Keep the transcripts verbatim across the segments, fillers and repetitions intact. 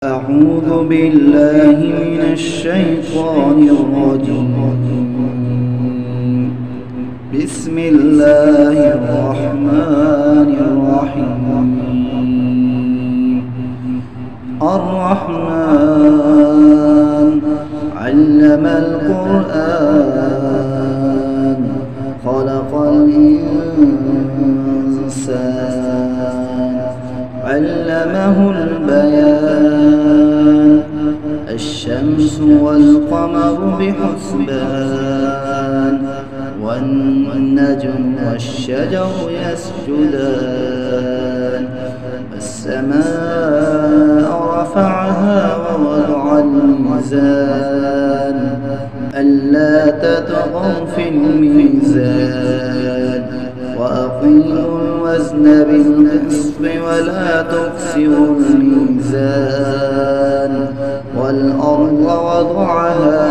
أعوذ بالله من الشيطان الرجيم. بسم الله الرحمن الرحيم. الرحمن علم القرآن خلق الإنسان علمه البيان الشمس والقمر بحسبان والنجم والشجر يسجدان والسماء رفعها ووضع الميزان ألا تطغوا في الميزان وأقيموا الوزن بالقسط ولا تخسروا الميزان والأرض وضعها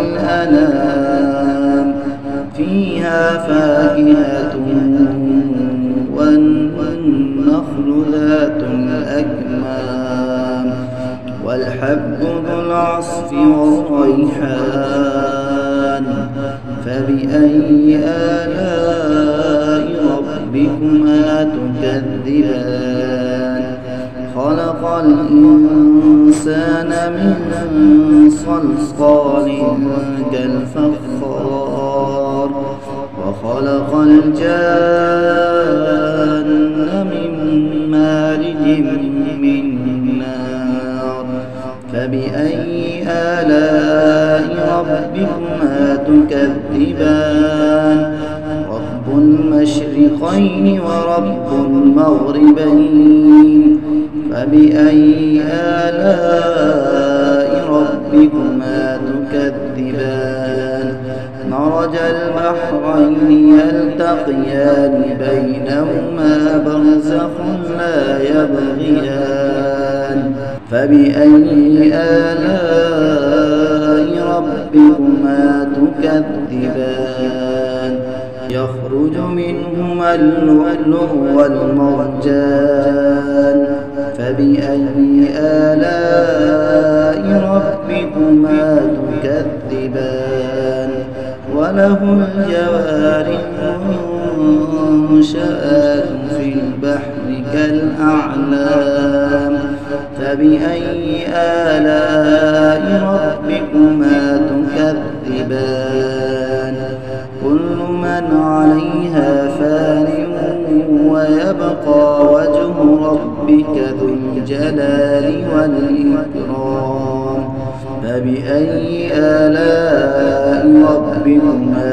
للأنام فيها فاكهة والنخل ذات الأكمام والحب ذو العصف والريحان فبأي آلاء ربكما تكذبان خلق الإنسان من صلصال كالفخار وخلق الجان من مارج من نار فبأي آلاء ربكما تكذبان رب المشرقين ورب المغربين فبأي آلاء ربكما تكذبان مرج البحرين يلتقيان بينهما برزخ لا يبغيان فبأي آلاء ربكما تكذبان يخرج منهما اللؤلؤ والمرجان فبأي آلاء ربكما تكذبان وله الجوار المنشآت في البحر كالأعلام فبأي آلاء ربكما تكذبان كل من عليها فان ويبقى وجه ربك ذو الجلال والإكرام فبأي آلاء ربكما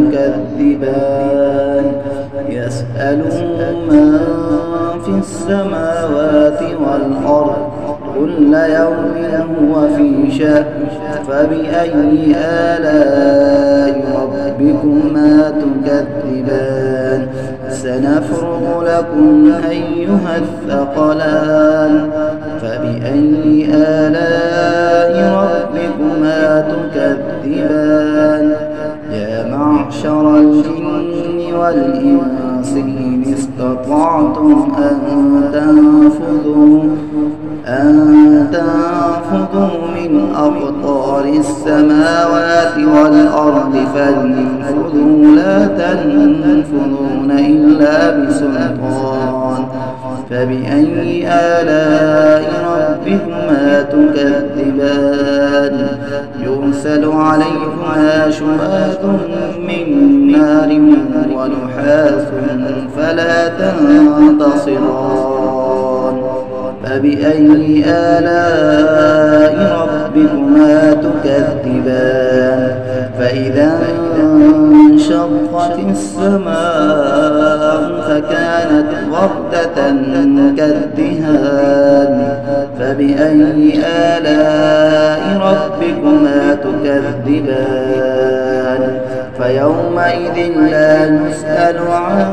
تكذبان يسأله من في السماوات والأرض كل يوم هو في شأن فبأي آلاء ربكما تكذبان سنفرغ لكم أيها الثقلان فبأي آلاء ربكما تكذبان يا معشر الجن والإنس إن استطعتم أن تنفذوا أن تنفذوا من أقطار السماوات والأرض فانفذوا لا تنفذون إلا بسلطان فبأي آلاء ربكما تكذبان يرسل عليكما شواظ من نار ونحاس فلا تنتصران فبأي آلاء ربكما تكذبان فإذا انشقت السماء فكانت وردة كالدهان فبأي آلاء ربكما تكذبان فيومئذ لا يسأل عن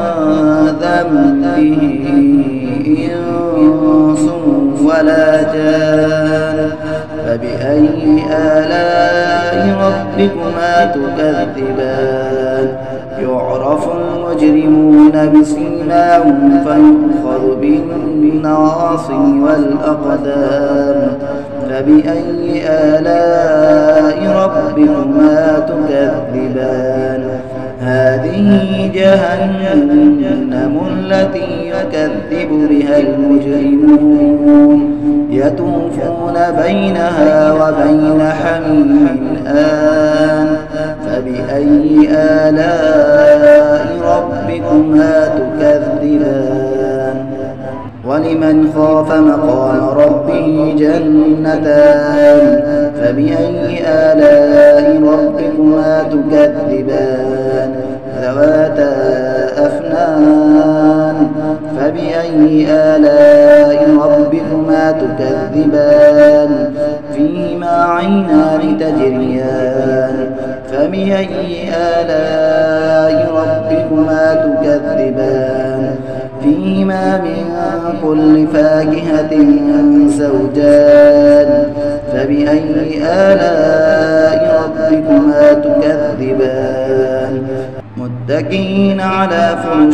ذنبه إنس ولا جان فبأي آلاء ربكما تكذبان يعرف المجرمون بسيماهم فيؤخذ بالنواصي والأقدام فبأي آلاء ربكما تكذبان هذه جهنم التي يكذب بها المجرمون يطوفون بينها وبين حميم آن فبأي آلاء ربكما تكذبان ولمن خاف مقام ربه جنتان فبأي آلاء ربكما تكذبان ذواتا أفنان فبأي آلاء ربكما تكذبان فيهما عينان تجريان فبأي آلاء ربكما تكذبان فيهما من كل فاكهة زوجان فبأي آلاء ربكما تكذبان متكئين على فرش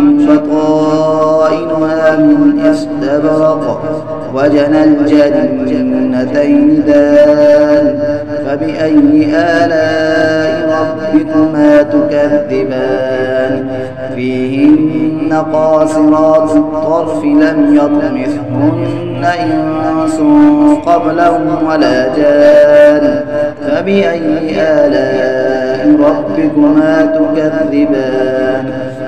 بطائنها من استبرق وجنى الجنتين دان فبأي آلاء ربكما تكذبان فيهن قاصرات الطرف لم يطمثهن إنس قبلهم ولا جان فبأي آلاء ربكما تكذبان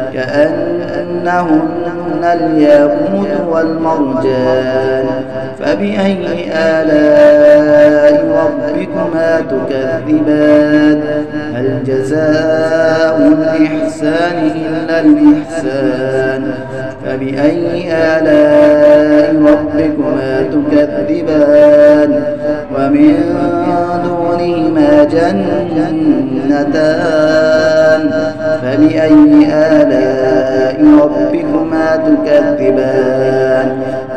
كأنهن الياقوت والمرجان فبأي آلاء ربكما تكذبان هل جزاء الإحسان إلا الإحسان فبأي آلاء ربكما تكذبان ومن دونهما جنتان فبأي آلاء ربكما تكذبان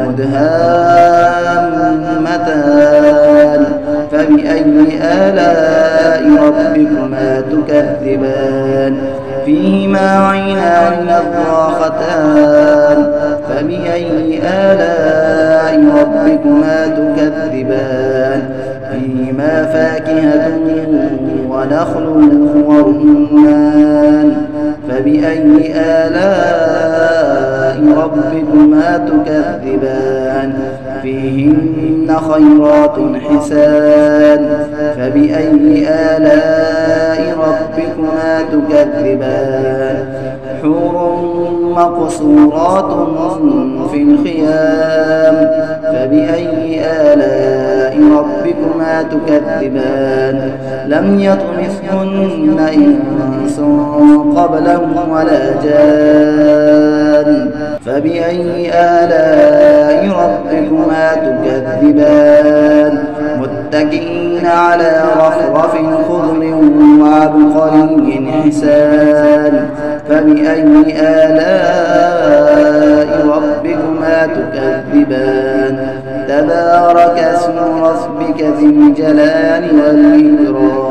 مدهامتان فبأي آلاء ربكما تكذبان فيهما عينان نضاختان فبأي آلاء ربكما تكذبان فيهما فاكهة ونخل ورمان فبأي آلاء ربكما تكذبان فيهن خيرات حسان فبأي آلاء ربكما تكذبان حور مقصورات في الخيام فبأي آلاء ربكما تكذبان لم يطمثهن إنس قبلهم ولا جان فبأي آلاء ربكما تكذبان متكئين على رفرف خضر وعبقري حسان فبأي آلاء ربكما تكذبان تبارك اسم ربك ذي الجلال والإكرام